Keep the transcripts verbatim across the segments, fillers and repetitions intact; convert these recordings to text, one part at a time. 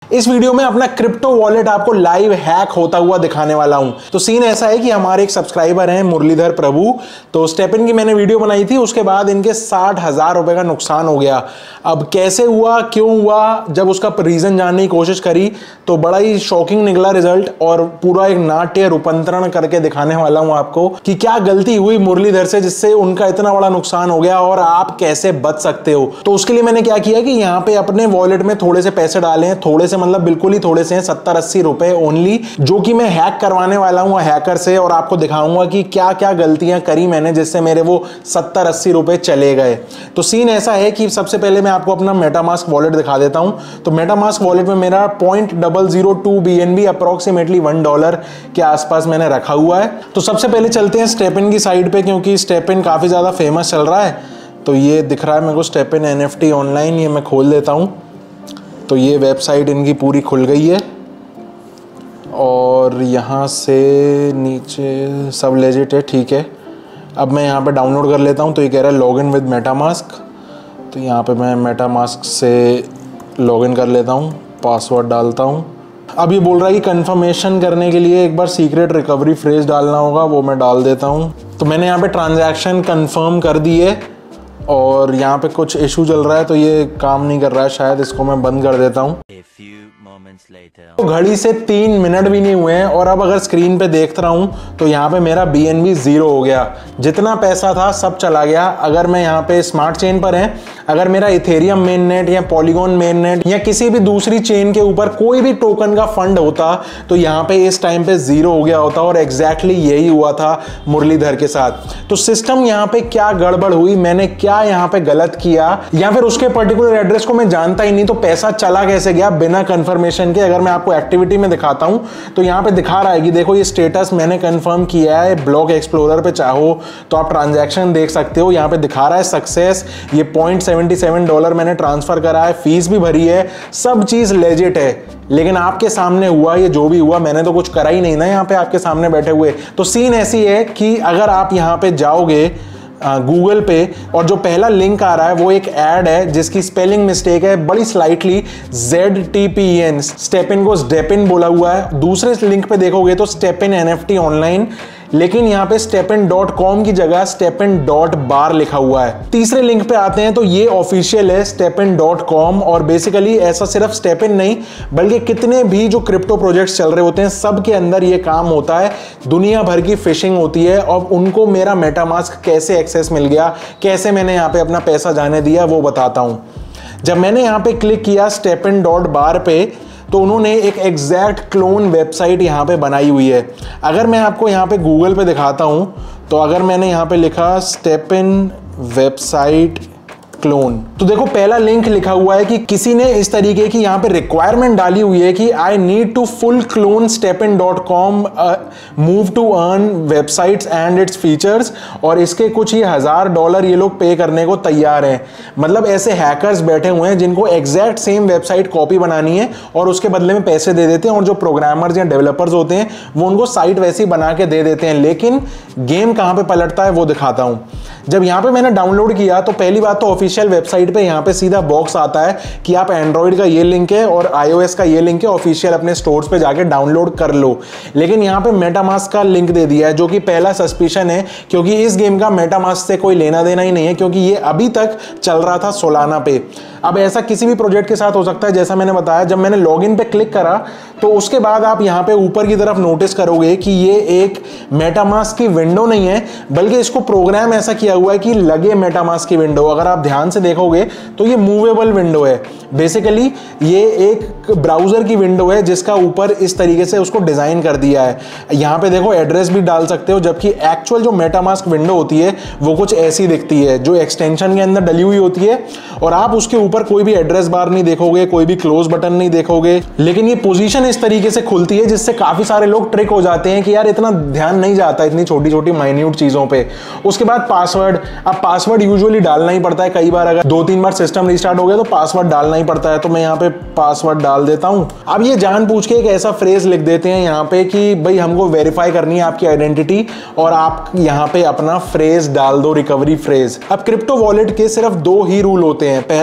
इस वीडियो में अपना क्रिप्टो वॉलेट आपको लाइव हैक होता हुआ दिखाने वाला हूं। तो सीन ऐसा है कि हमारे एक सब्सक्राइबर हैं मुरलीधर प्रभु, तो स्टेपिन की मैंने वीडियो बनाई थी, उसके बाद इनके साठ हजार रुपए का नुकसान हो गया। अब कैसे हुआ, क्यों हुआ, जब उसका रीजन जानने की कोशिश करी तो बड़ा ही शॉकिंग निकला रिजल्ट, और पूरा एक नाट्य रूपांतरण करके दिखाने वाला हूं आपको कि क्या गलती हुई मुरलीधर से जिससे उनका इतना बड़ा नुकसान हो गया और आप कैसे बच सकते हो। तो उसके लिए मैंने क्या किया कि यहाँ पे अपने वॉलेट में थोड़े से पैसे डाले हैं, थोड़े से मतलब बिल्कुल ही थोड़े से हैं, सत्तर अस्सी रुपए ओनली, जो कि मैं हैक करवाने वाला हूं हैकर से, और आपको दिखाऊंगा कि क्या क्या गलतियां करी मैंने जिससे मेरे वो सत्तर अस्सी रुपए चले गए। तो सीन ऐसा है कि सबसे पहले मैं आपको अपना मेटामास्क वॉलेट दिखा देता हूं। तो मेटामास्क वॉलेट में मेरा point double zero two B N B approximately one dollar के आसपास मैंने रखा हुआ है। तो सबसे पहले चलते हैं स्टेपिन की साइड पे, क्योंकि स्टेपिन काफी ज्यादा फेमस चल रहा है। तो ये दिख रहा है मेरे को StepN N F T online, ये मैं खोल देता हूं। तो ये वेबसाइट इनकी पूरी खुल गई है और यहाँ से नीचे सब लेजिट है, ठीक है। अब मैं यहाँ पे डाउनलोड कर लेता हूँ। तो ये कह रहा है लॉगिन विद मेटामास्क, तो यहाँ पे मैं मेटामास्क से लॉगिन कर लेता हूँ, पासवर्ड डालता हूँ। अब ये बोल रहा है कि कंफर्मेशन करने के लिए एक बार सीक्रेट रिकवरी फ्रेज डालना होगा, वो मैं डाल देता हूँ। तो मैंने यहाँ पे ट्रांजैक्शन कंफर्म कर दी है और यहाँ पे कुछ इशू चल रहा है, तो ये काम नहीं कर रहा है शायद, इसको मैं बंद कर देता हूँ। तो घड़ी से तीन मिनट भी नहीं हुए हैं और अब अगर स्क्रीन पे देख रहा हूँ तो यहाँ पे मेरा बी एन बी जीरो हो गया, जितना पैसा था सब चला गया। अगर मैं यहाँ पे स्मार्ट चेन पर है, अगर मेरा इथेरियम मेन नेट या पॉलीगॉन मेन नेट या किसी भी दूसरी चेन के ऊपर कोई भी टोकन का फंड होता तो यहाँ पे इस टाइम पे जीरो हो गया होता, और एग्जैक्टली यही हुआ था मुरलीधर के साथ। तो सिस्टम यहाँ पे क्या गड़बड़ हुई, मैंने क्या यहाँ पे गलत किया, या फिर उसके पर्टिकुलर एड्रेस को मैं जानता ही नहीं तो पैसा चला कैसे गया बिना कंफर्मेशन के। अगर मैं आपको एक्टिविटी में दिखाता हूं तो यहां पे दिखा रहा है कि देखो ये स्टेटस मैंने कंफर्म किया है। ब्लॉक एक्सप्लोरर पे चाहो तो आप ट्रांजैक्शन देख सकते हो, यहां पे दिखा रहा है सक्सेस, ये पॉइंट सेवेंटी सेवन डॉलर मैंने ट्रांसफर करा है, फीस भी भरी है, सब चीज लेजिट है। लेकिन आपके सामने हुआ ये जो भी हुआ, मैंने तो कुछ करा ही नहीं ना यहाँ पे आपके सामने बैठे हुए। तो सीन ऐसी है कि अगर आप यहाँ पे जाओगे गूगल पे और जो पहला लिंक आ रहा है वो एक ऐड है जिसकी स्पेलिंग मिस्टेक है बड़ी slightly, Z T P N, StepN को स्टेपिन बोला हुआ है। दूसरे लिंक पे देखोगे तो StepN N F T online, लेकिन यहाँ पे स्टेपिन डॉट कॉम की जगह स्टेपिन डॉट बार लिखा हुआ है। तीसरे लिंक पे आते हैं तो ये ऑफिशियल है स्टेपिन डॉट कॉम, और बेसिकली ऐसा सिर्फ स्टेपिन नहीं बल्कि कितने भी जो क्रिप्टो प्रोजेक्ट्स चल रहे होते हैं सब के अंदर ये काम होता है। दुनिया भर की फिशिंग होती है और उनको मेरा मेटामास्क कैसे एक्सेस मिल गया, कैसे मैंने यहाँ पे अपना पैसा जाने दिया, वो बताता हूँ। जब मैंने यहाँ पे क्लिक किया स्टेपिन डॉट बार पे तो उन्होंने एक एग्जैक्ट क्लोन वेबसाइट यहाँ पे बनाई हुई है। अगर मैं आपको यहाँ पे गूगल पे दिखाता हूँ तो अगर मैंने यहाँ पे लिखा स्टेपिन वेबसाइट क्लोन, तो देखो पहला लिंक लिखा हुआ है कि किसी ने इस तरीके की यहाँ पे रिक्वायरमेंट डाली हुई है कि I need to full clone StepN dot com move to earn websites and its features, और इसके कुछ ही हजार डॉलर ये लोग पे करने को तैयार हैं। मतलब ऐसे हैकर्स बैठे हुए हैं जिनको एग्जैक्ट सेम वेबसाइट कॉपी बनानी है और उसके बदले में पैसे दे देते हैं, और जो प्रोग्रामर्स या डेवलपर्स होते हैं वो उनको साइट वैसी बना के दे देते हैं। लेकिन गेम कहाँ पे पलटता है वो दिखाता हूँ। जब यहाँ पे मैंने डाउनलोड किया तो पहली बात तो ऑफिशियल वेबसाइट पे यहाँ पे सीधा बॉक्स आता है कि आप एंड्रॉइड का ये लिंक है और आईओएस का ये लिंक है, ऑफिशियल अपने स्टोर्स पे जाके डाउनलोड कर लो। लेकिन यहाँ पे मेटामास्क का लिंक दे दिया है, जो कि पहला सस्पिशन है, क्योंकि इस गेम का मेटामास्क से कोई लेना देना ही नहीं है, क्योंकि ये अभी तक चल रहा था सोलाना पे। अब ऐसा किसी भी प्रोजेक्ट के साथ हो सकता है। जैसा मैंने बताया, जब मैंने लॉगिन पे क्लिक करा तो उसके बाद आप यहाँ पे ऊपर की तरफ नोटिस करोगे कि ये एक मेटामास्क की विंडो नहीं है, बल्कि इसको प्रोग्राम ऐसा किया हुआ है कि लगे मेटामास्क की विंडो। अगर आप ध्यान से देखोगे तो ये मूवेबल विंडो है। बेसिकली ये एक ब्राउजर की विंडो है जिसका ऊपर इस तरीके से उसको डिजाइन कर दिया है। यहाँ पे देखो एड्रेस भी डाल सकते हो, जबकि एक्चुअल जो मेटामास्क विंडो होती है वो कुछ ऐसी दिखती है, जो एक्सटेंशन के अंदर डली हुई होती है, और आप उसके ऊपर कोई भी एड्रेस बार नहीं देखोगे, कोई भी क्लोज बटन नहीं देखोगे। लेकिन ये पोजीशन इस तरीके से खुलती है जिससे काफी सारे लोग ट्रिक हो जाते हैं कि यार इतना ध्यान नहीं जाता इतनी छोटी छोटी माइन्यूट चीजों पे। उसके बाद पासवर्ड, अब पासवर्ड यूजुअली डालना ही पड़ता है। कई बार अगर दो तीन बार सिस्टम रिस्टार्ट हो गया तो पासवर्ड डालना ही पड़ता है, तो मैं यहाँ पे पासवर्ड डाल देता हूँ। अब ये जान पूछ के एक ऐसा फ्रेज लिख देते हैं यहाँ पे कि भाई हमको वेरीफाई करनी है आपकी आइडेंटिटी, और आप यहाँ पे अपना फ्रेज डाल दो, रिकवरी फ्रेज। अब क्रिप्टो वॉलेट के सिर्फ दो ही रूल होते हैं। पहला रूल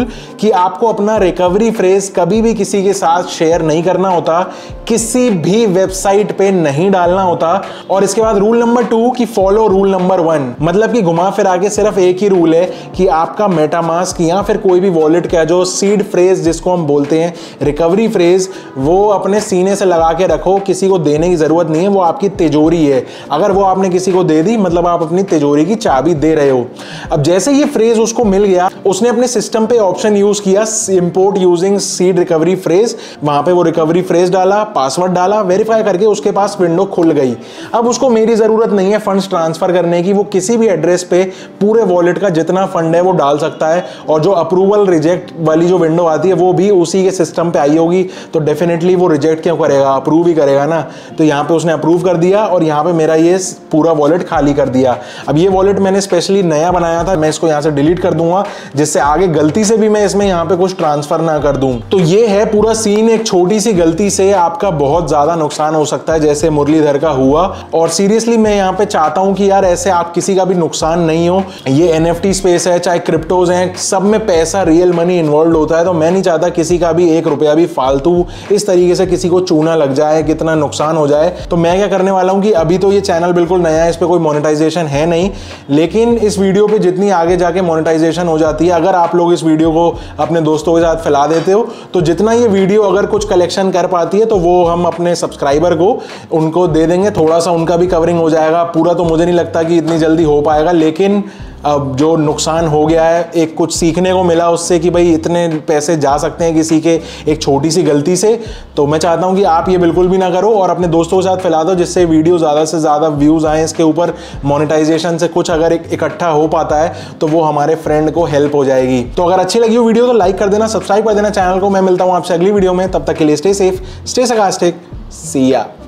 कि आपको अपना रिकवरी फ्रेज कभी भी किसी के साथ शेयर नहीं करना होता, किसी भी वेबसाइट पे नहीं डालना होता। और इसके बाद रूल नंबर टू कि फॉलो रूल नंबर वन, मतलब कि घुमा फिरा के सिर्फ एक ही रूल है कि आपका मेटामास्क या फिर कोई भी वॉलेट का जो सीड फ्रेज जिसको हम बोलते हैं रिकवरी फ्रेज, वो अपने सीने से लगा के रखो, किसी को देने की जरूरत नहीं है, वो आपकी तिजोरी है। अगर वो आपने किसी को दे दी मतलब आप अपनी तिजोरी की चाबी दे रहे हो। अब जैसे ये फ्रेज उसको मिल गया, उसने अपने सिस्टम पे ऑप्शन यूज किया import using seed recovery phrase, वहां पे वो रिकवरी फ्रेज डाला, पासवर्ड डाला, वेरीफाई करके उसके पास विंडो खुल गई। अब उसको मेरी जरूरत नहीं है फंड्स ट्रांसफर करने की, वो किसी भी एड्रेस पे पूरे वॉलेट का जितना फंड है वो डाल सकता है। और जो अप्रूवल रिजेक्ट वाली जो विंडो आती है वो भी उसी के सिस्टम पे आई होगी, तो डेफिनेटली वो रिजेक्ट क्यों करेगा, अप्रूव ही करेगा ना। तो यहाँ पे उसने अप्रूव कर दिया और यहाँ पे मेरा ये पूरा वॉलेट खाली कर दिया। अब ये वॉलेट मैंने स्पेशली नया बनाया था, मैं इसको यहाँ से डिलीट कर दूंगा जिससे आगे गलती से भी मैं इसमें यहाँ पे कुछ ट्रांसफर ना कर दूं। तो ये है पूरा सीन, एक छोटी सी गलती से आपका बहुत ज्यादा नुकसान हो सकता है जैसे मुरलीधर का हुआ। और सीरियसली मैं यहाँ पे चाहता हूं कि यार ऐसे आप किसी का भी नुकसान नहीं हो। ये एनएफटी स्पेस है, चाहे क्रिप्टोज हैं, सब में पैसा रियल मनी इन्वॉल्व होता है, तो मैं नहीं चाहता किसी का भी एक रुपया भी फालतू इस तरीके से किसी को चूना लग जाए, कितना नुकसान हो जाए। तो मैं क्या करने वाला हूं कि अभी तो ये चैनल बिल्कुल नया है, इस पर कोई मोनेटाइजेशन है नहीं, लेकिन इस वीडियो पे जितनी आगे जाके मोनेटाइजेशन हो जाती है, अगर आप लोग इस वीडियो को अपने दोस्तों के साथ फैला देते हो, तो जितना ये वीडियो अगर कुछ कलेक्शन कर पाती है तो वो हम अपने सब्सक्राइबर को उनको दे देंगे, थोड़ा सा उनका भी कवरिंग हो जाएगा। पूरा तो मुझे नहीं लगता कि इतनी जल्दी हो पाएगा, लेकिन अब जो नुकसान हो गया है, एक कुछ सीखने को मिला उससे कि भाई इतने पैसे जा सकते हैं किसी के एक छोटी सी गलती से। तो मैं चाहता हूं कि आप ये बिल्कुल भी ना करो और अपने दोस्तों के साथ फैला दो, जिससे वीडियो ज़्यादा से ज़्यादा व्यूज़ आए, इसके ऊपर मोनेटाइजेशन से कुछ अगर इकट्ठा हो पाता है तो वो हमारे फ्रेंड को हेल्प हो जाएगी। तो अगर अच्छी लगी हो वीडियो तो लाइक कर देना, सब्सक्राइब कर देना चैनल को। मैं मिलता हूँ आपसे अगली वीडियो में, तब तक के लिए stay safe, stay sarcastic, see या।